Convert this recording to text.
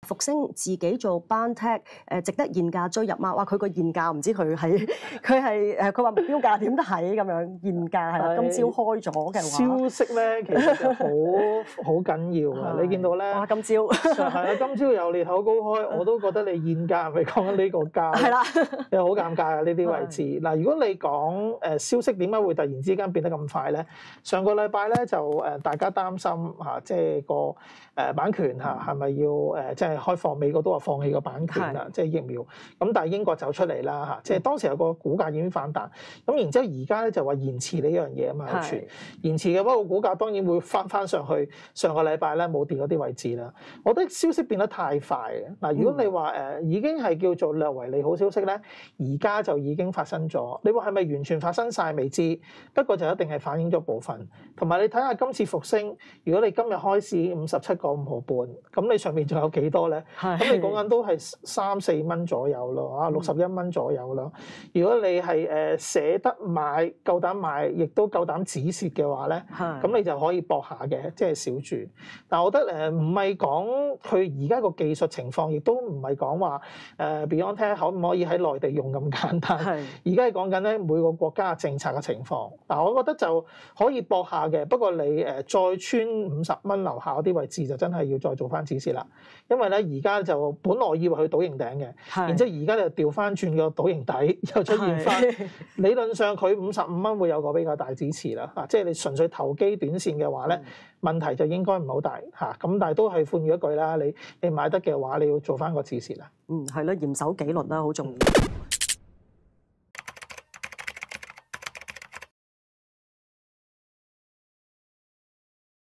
復星自己做 BioNTech 值得現價追入嗎？哇！佢個現價唔知佢係佢話目標價點睇咁樣現價係啦，今朝開咗嘅話， 消息咧其實就好緊要啊！你見到咧， 哇！今朝係啊，今朝有裂口高開，我都覺得你現價係咪講緊呢個價？ 係啦， 又好尷尬啊！呢啲位置嗱，如果你講消息點解會突然之間變得咁快咧？上個禮拜咧就大家擔心嚇，即係個版權嚇係咪要即係開放？美國都話放棄個版權啦，即係疫苗。咁但係英國走出嚟啦嚇，即係當時有個股價已經反彈。咁然之後而家咧就話延遲呢樣嘢啊嘛，傳延遲嘅話個股價當然會翻上去上個禮拜咧冇跌嗰啲位置啦。我覺得消息變得太快嘅嗱，如果你話已經係叫做略為利好消息咧，而家就已經發生咗。你話係咪完全發生晒未知？不過就一定係反映咗部分。同埋你睇下今次復星，如果你今日開市57.5毫半，咁你上面仲有幾多咧？咁你講緊都係3-4蚊左右咯，啊61蚊左右咯。如果你係捨得買、夠膽買，亦都夠膽止蝕嘅話咧，咁你就可以搏下嘅，即係小注。但係我覺得唔係講佢而家個技術情況，亦都唔係講話BioNTech 可唔可以喺內地用咁簡單。而家係講緊咧每個國家政策嘅情況。嗱，我覺得就可以搏下嘅，不過你再穿50蚊樓下嗰啲位置就真係要再做翻止蝕啦。因為咧而家就本來以為佢倒形頂嘅，然之後而家就調翻轉個倒形底又出現翻。理論上佢55蚊會有個比較大支持啦，即係你純粹投機短線嘅話咧，問題就應該唔係好大嚇。咁但係都係寬語一句啦，你買得嘅話，你要做翻個止蝕啦。 係咯，嚴守紀律啦，好重要。